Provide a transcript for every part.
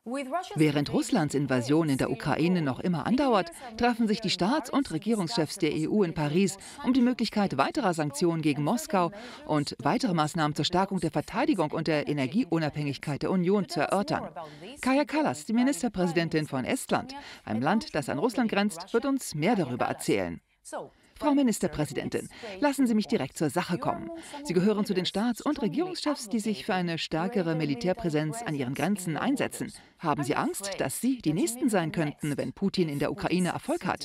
Während Russlands Invasion in der Ukraine noch immer andauert, treffen sich die Staats- und Regierungschefs der EU in Paris, um die Möglichkeit weiterer Sanktionen gegen Moskau und weitere Maßnahmen zur Stärkung der Verteidigung und der Energieunabhängigkeit der Union zu erörtern. Kaja Kallas, die Ministerpräsidentin von Estland, einem Land, das an Russland grenzt, wird uns mehr darüber erzählen. Frau Ministerpräsidentin, lassen Sie mich direkt zur Sache kommen. Sie gehören zu den Staats- und Regierungschefs, die sich für eine stärkere Militärpräsenz an ihren Grenzen einsetzen. Haben Sie Angst, dass Sie die Nächsten sein könnten, wenn Putin in der Ukraine Erfolg hat?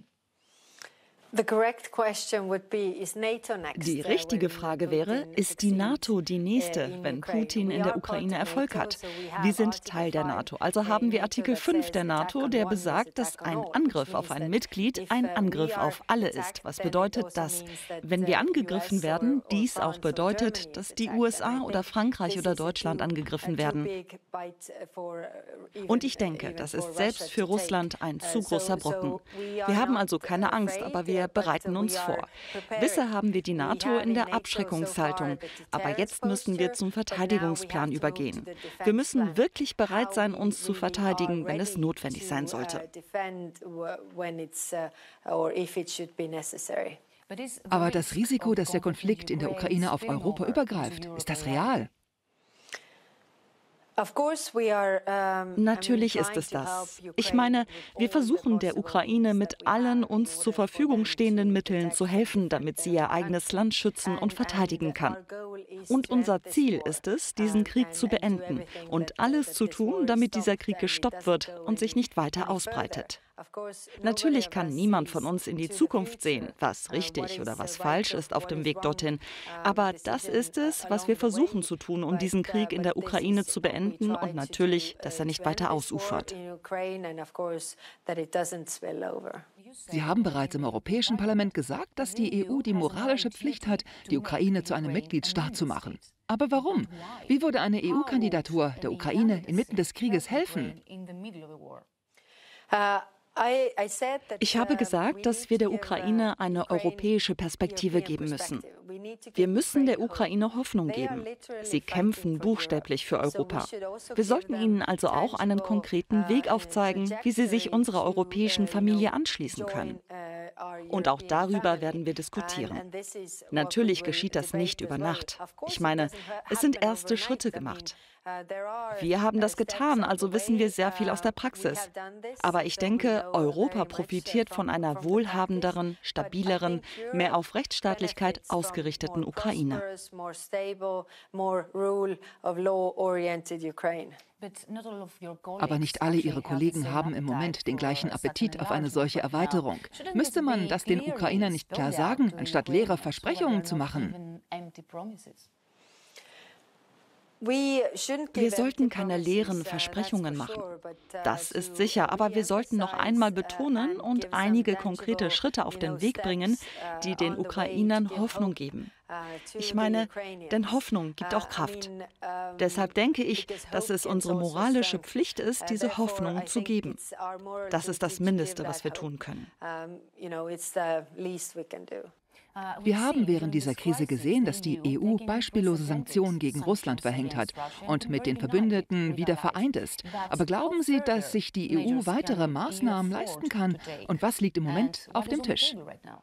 Die richtige Frage wäre, ist die NATO die nächste, wenn Putin in der Ukraine Erfolg hat? Wir sind Teil der NATO, also haben wir Artikel 5 der NATO, der besagt, dass ein Angriff auf ein Mitglied ein Angriff auf alle ist. Was bedeutet das? Wenn wir angegriffen werden, dies auch bedeutet, dass die USA oder Frankreich oder Deutschland angegriffen werden. Und ich denke, das ist selbst für Russland ein zu großer Brocken. Wir haben also keine Angst, aber wir bereiten uns vor. Bisher haben wir die NATO in der Abschreckungshaltung, aber jetzt müssen wir zum Verteidigungsplan übergehen. Wir müssen wirklich bereit sein, uns zu verteidigen, wenn es notwendig sein sollte. Aber das Risiko, dass der Konflikt in der Ukraine auf Europa übergreift, ist das real? Natürlich ist es das. Ich meine, wir versuchen der Ukraine mit allen uns zur Verfügung stehenden Mitteln zu helfen, damit sie ihr eigenes Land schützen und verteidigen kann. Und unser Ziel ist es, diesen Krieg zu beenden und alles zu tun, damit dieser Krieg gestoppt wird und sich nicht weiter ausbreitet. Natürlich kann niemand von uns in die Zukunft sehen, was richtig oder was falsch ist auf dem Weg dorthin. Aber das ist es, was wir versuchen zu tun, um diesen Krieg in der Ukraine zu beenden und natürlich, dass er nicht weiter ausufert. Sie haben bereits im Europäischen Parlament gesagt, dass die EU die moralische Pflicht hat, die Ukraine zu einem Mitgliedsstaat zu machen. Aber warum? Wie würde eine EU-Kandidatur der Ukraine inmitten des Krieges helfen? Ich habe gesagt, dass wir der Ukraine eine europäische Perspektive geben müssen. Wir müssen der Ukraine Hoffnung geben. Sie kämpfen buchstäblich für Europa. Wir sollten ihnen also auch einen konkreten Weg aufzeigen, wie sie sich unserer europäischen Familie anschließen können. Und auch darüber werden wir diskutieren. Natürlich geschieht das nicht über Nacht. Ich meine, es sind erste Schritte gemacht. Wir haben das getan, also wissen wir sehr viel aus der Praxis. Aber ich denke, Europa profitiert von einer wohlhabenderen, stabileren, mehr auf Rechtsstaatlichkeit ausgerichteten Ukraine. Aber nicht alle Ihre Kollegen haben im Moment den gleichen Appetit auf eine solche Erweiterung. Müsste man das den Ukrainern nicht klar sagen, anstatt leere Versprechungen zu machen? Wir sollten keine leeren Versprechungen machen. Das ist sicher, aber wir sollten noch einmal betonen und einige konkrete Schritte auf den Weg bringen, die den Ukrainern Hoffnung geben. Ich meine, denn Hoffnung gibt auch Kraft. Deshalb denke ich, dass es unsere moralische Pflicht ist, diese Hoffnung zu geben. Das ist das Mindeste, was wir tun können. Wir haben während dieser Krise gesehen, dass die EU beispiellose Sanktionen gegen Russland verhängt hat und mit den Verbündeten wieder vereint ist. Aber glauben Sie, dass sich die EU weitere Maßnahmen leisten kann? Und was liegt im Moment auf dem Tisch?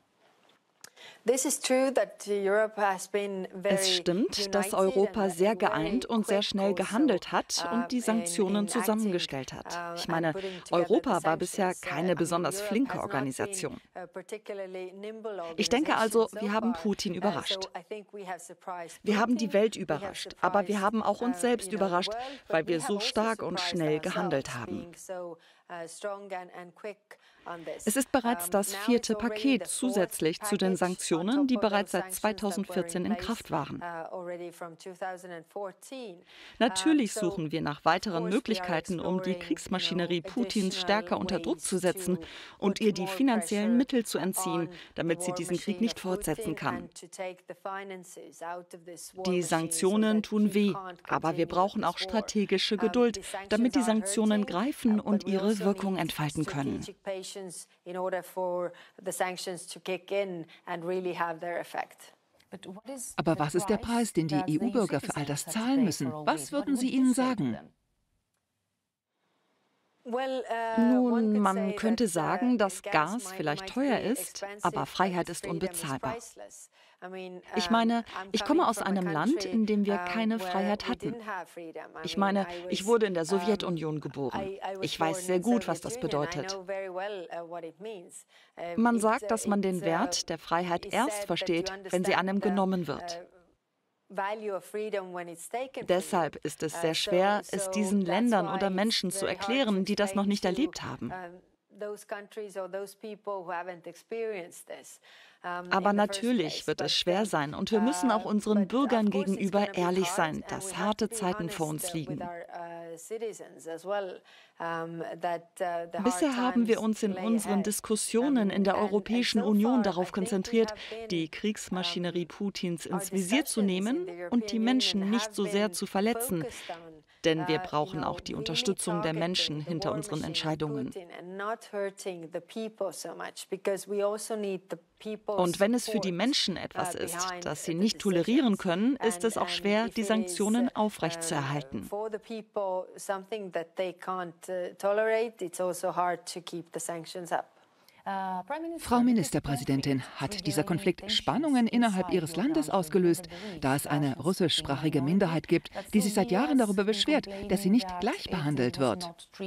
Es stimmt, dass Europa sehr geeint und sehr schnell gehandelt hat und die Sanktionen zusammengestellt hat. Ich meine, Europa war bisher keine besonders flinke Organisation. Ich denke also, wir haben Putin überrascht. Wir haben die Welt überrascht, aber wir haben auch uns selbst überrascht, weil wir so stark und schnell gehandelt haben. Es ist bereits das 4. Paket zusätzlich zu den Sanktionen, die bereits seit 2014 in Kraft waren. Natürlich suchen wir nach weiteren Möglichkeiten, um die Kriegsmaschinerie Putins stärker unter Druck zu setzen und ihr die finanziellen Mittel zu entziehen, damit sie diesen Krieg nicht fortsetzen kann. Die Sanktionen tun weh, aber wir brauchen auch strategische Geduld, damit die Sanktionen greifen und ihre Wirkung entfalten können. Aber was ist der Preis, den die EU-Bürger für all das zahlen müssen? Was würden Sie ihnen sagen? Nun, man könnte sagen, dass Gas vielleicht teuer ist, aber Freiheit ist unbezahlbar. Ich meine, ich komme aus einem Land, in dem wir keine Freiheit hatten. Ich meine, ich wurde in der Sowjetunion geboren. Ich weiß sehr gut, was das bedeutet. Man sagt, dass man den Wert der Freiheit erst versteht, wenn sie einem genommen wird. Deshalb ist es sehr schwer, es diesen Ländern oder Menschen zu erklären, die das noch nicht erlebt haben. Aber natürlich wird es schwer sein und wir müssen auch unseren Bürgern gegenüber ehrlich sein, dass harte Zeiten vor uns liegen. Bisher haben wir uns in unseren Diskussionen in der Europäischen Union darauf konzentriert, die Kriegsmaschinerie Putins ins Visier zu nehmen und die Menschen nicht so sehr zu verletzen. Denn wir brauchen auch die Unterstützung der Menschen hinter unseren Entscheidungen. Und wenn es für die Menschen etwas ist, das sie nicht tolerieren können, ist es auch schwer, die Sanktionen aufrechtzuerhalten. Frau Ministerpräsidentin, hat dieser Konflikt Spannungen innerhalb Ihres Landes ausgelöst, da es eine russischsprachige Minderheit gibt, die sich seit Jahren darüber beschwert, dass sie nicht gleich behandelt wird?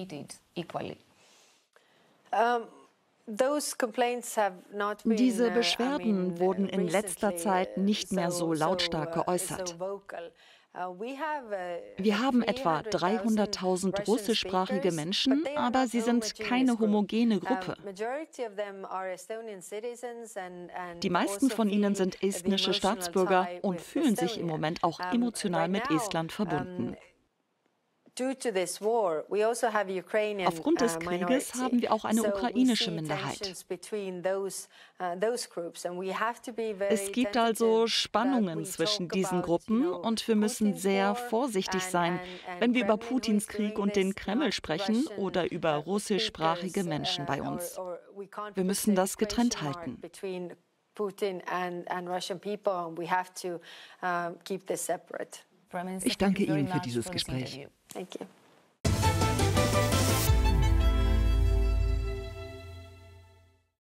Diese Beschwerden wurden in letzter Zeit nicht mehr so lautstark geäußert. Wir haben etwa 300.000 russischsprachige Menschen, aber sie sind keine homogene Gruppe. Die meisten von ihnen sind estnische Staatsbürger und fühlen sich im Moment auch emotional mit Estland verbunden. Aufgrund des Krieges haben wir auch eine ukrainische Minderheit. Es gibt also Spannungen zwischen diesen Gruppen und wir müssen sehr vorsichtig sein, wenn wir über Putins Krieg und den Kreml sprechen oder über russischsprachige Menschen bei uns. Wir müssen das getrennt halten. Ich danke Ihnen für dieses Gespräch. Thank you.